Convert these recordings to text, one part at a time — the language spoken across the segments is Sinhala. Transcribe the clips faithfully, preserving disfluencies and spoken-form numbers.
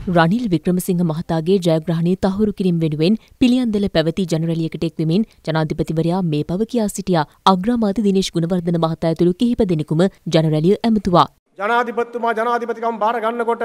රනිල් වික්‍රමසිංහ මහතාගේ ජයග්‍රහණය තහවුරු කිරීම වෙනුවෙන් පිළියන්දල පැවති ජනරැලියකට එක්වෙමින් ජනාධිපතිවරයා මේ බව කියා සිටියා. අග්‍රාමාත්‍ය දිනේෂ් ගුණවර්ධන මහතා ඇතුළු කිහිප දෙනෙකුම ජනරැලිය ඇමතුවා. ජනාධිපතිතුමා ජනාධිපතිකම බාර ගන්නකොට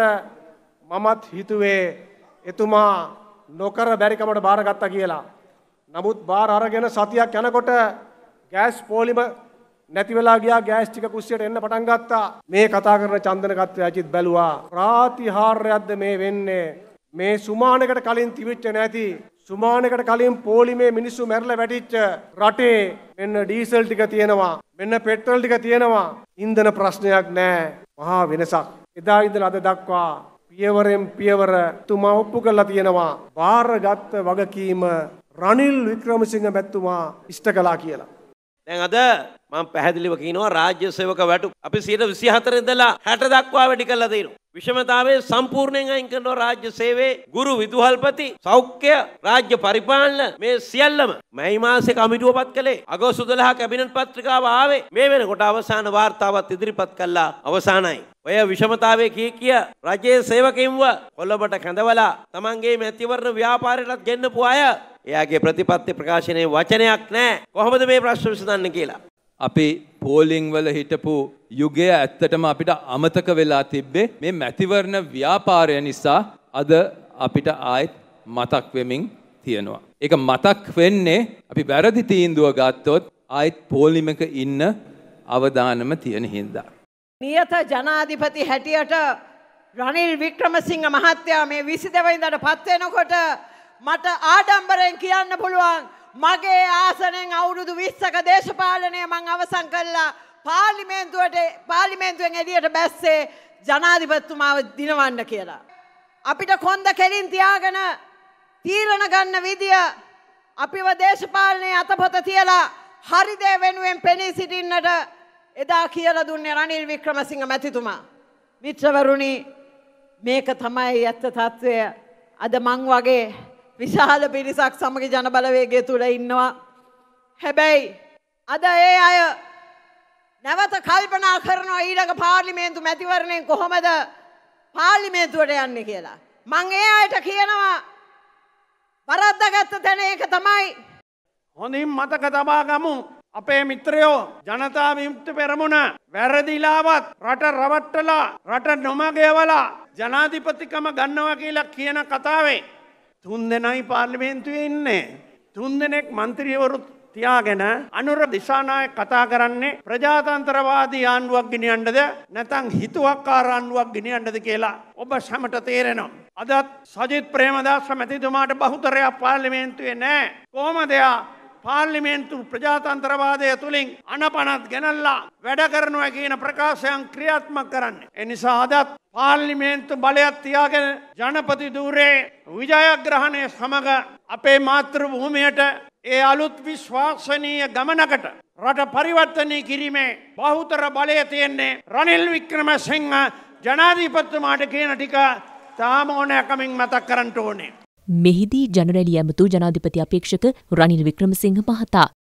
මමත් හිතුවේ එතුමා නොකර බැරිකමට බාරගත්තා කියලා. නමුත් බාර අරගෙන සතියක් යනකොට ගෑස් පොලිම නැති වෙලා ගියා, ගෑස් ටික කුස්සියට එන්න පටන් ගත්තා. මේ කතා කරන චන්දන කත්වය අජිත් බැලුවා. ප්‍රාතිහාර්යයක්ද මේ වෙන්නේ? මේ සුමානකට කලින් තිබිච්ච නැති, සුමානකට කලින් පොලිමේ මිනිස්සු මැරලා වැටිච්ච රටේ මෙන්න ඩීසල් ටික තියෙනවා, මෙන්න පෙට්‍රල් ටික තියෙනවා. ඉන්ධන ප්‍රශ්නයක් නැහැ. මහා වෙනසක්. එදා ඉඳලා අද දක්වා පියවරෙන් පියවර තුමා ඔප්පු කරලා තියෙනවා. බාරගත් වගකීම රනිල් වික්‍රමසිංහ මැතිතුමා ඉෂ්ට කළා කියලා. දැන් අද මම පැහැදිලිව කියනවා රාජ්‍ය සේවක වැටු අපි සියයට විසිහතර ඉඳලා හැට දක්වා වැඩි කළා තියෙනවා. විෂමතාවයේ සම්පූර්ණයෙන් අයින් කරනවා රාජ්‍ය සේවයේ ගුරු විදුහල්පති සෞඛ්‍ය රාජ්‍ය පරිපාලන මේ සියල්ලම මැයි මාසේ කමිටුවපත් කළේ. අගෝස්තු දොළහ කැබිනට් පත්‍රිකාව ආවේ. මේ වෙනකොට අවසාන වාර්තාවත් ඉදිරිපත් කළා. අවසానයි. ඔය විෂමතාවයේ කී කිය රජයේ සේවකයින්ව කොළඹට කැඳවලා තමන්ගේ මැතිවරණ ව්‍යාපාරයටත් ගෙන්නපු අය එයාගේ ප්‍රතිපත්ති ප්‍රකාශනයේ වචනයක් නැහැ. කොහොමද මේ ප්‍රශ්න විසඳන්නේ කියලා. අපි පෝලිං වල හිටපු යුගය ඇත්තටම අපිට අමතක වෙලා තිබ්බේ. මේ මැතිවරණ ව්‍යාපාරය නිසා අද අපිට ආයෙත් මතක් වෙමින් තියෙනවා. ඒක මතක් වෙන්නේ අපි වැරදි තීන්දුව ගත්තොත් ආයෙත් පෝලිමක ඉන්න අවදානම තියෙන හින්දා. නියත ජනාධිපති හැටියට රනිල් වික්‍රමසිංහ මහත්තයා මේ විසි දෙවන වෙනිදාට පත් වෙනකොට මට ආඩම්බරෙන් කියන්න පුළුවන් මගේ ආසනෙන් අවුරුදු විස්සක දේශපාලනය මං අවසන් කළා. පාර්ලිමේන්තුවට පාර්ලිමේන්තුවෙන් එළියට බැස්සේ ජනාධිපතිතුමාව දිනවන්න කියලා. අපිට කොන්ද කෙලින් තියාගෙන තීරණ ගන්න විදිය අපිව දේශපාලනයේ අතපොත තියලා හරි දේ වෙනුවෙන් පෙනී සිටින්නට එදා කියලා දුන්නේ රනිල් වික්‍රමසිංහ මැතිතුමා. මිත්‍රවරුනි, මේක තමයි ඇත්ත තත්ත්වය. අද මං වගේ විශාල පිරිසක් සමග ජන බලවේගය තුල ඉන්නවා. හැබැයි අද ඒ අය නැවත කල්පනා කරනවා ඊළඟ පාර්ලිමේන්තු මැතිවරණයෙන් කොහොමද පාර්ලිමේන්තුවට යන්නේ කියලා. මං ඒ අයට කියනවා වරද්දාගත්ත තැන ඒක තමයි. හොඳින් මතක තබා ගමු. අපේ මිත්‍රයෝ ජනතා විමුක්ති පෙරමුණ වැරදිලාවත් රට රවට්ටලා රට නොමගයවලා ජනාධිපතිකම ගන්නවා කියලා කියන කතාවේ තුන් දෙනයි පාර්ලිමේන්තුවේ ඉන්නේ. තුන් දෙනෙක් മന്ത്രിවරු තියාගෙන අනුර දිසානායක කතා කරන්නේ ප්‍රජාතන්ත්‍රවාදී ආණ්ඩුවක් ගෙනියන්නද නැත්නම් හිතුවක්කාර ආණ්ඩුවක් ගෙනියන්නද කියලා ඔබ සැමට තේරෙනවා. අදත් සජිත් ප්‍රේමදාස මැතිතුමාට බහුතරයක් පාර්ලිමේන්තුවේ නැහැ. කොහොමද එයා පාර්ලිමේන්තු ප්‍රජාතන්ත්‍රවාදය තුලින් අනපනත් ගෙනල්ලා වැඩ කරනවා කියන ප්‍රකාශයන් ක්‍රියාත්මක කරන්නේ. ඒ නිසා අදත් පාර්ලිමේන්තු බලයක් තියාගෙන ජනපති ධූරයේ විජයග්‍රහණය සමග අපේ මාතෘ භූමියට ඒ අලුත් විශ්වාසනීය ගමනකට රට පරිවර්තනය කිරීමේ බහුතර බලය තියෙන්නේ රනිල් වික්‍රමසිංහ ජනාධිපතිතුමාට කියන ටික තාම ඕනෑකමින් මතක් කරන්න ඕනේ. මෙහිදී ජනරැලිය ඇමතු ජනාධිපති අපේක්ෂක රනිල් වික්‍රමසිංහ මහතා